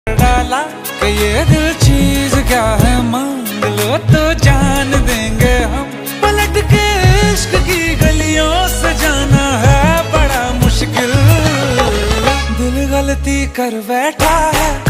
डाला कि ये दिल चीज क्या है, मांग लो तो जान देंगे हम। पलट के इश्क की गलियों से जाना है बड़ा मुश्किल, दिल गलती कर बैठा है।